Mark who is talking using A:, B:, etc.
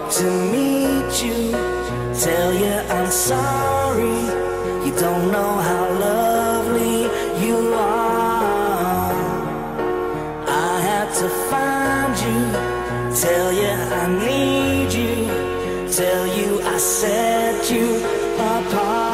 A: to meet you, tell you I'm sorry. You don't know how lovely you are. I had to find you, tell you I need you, tell you I set you apart.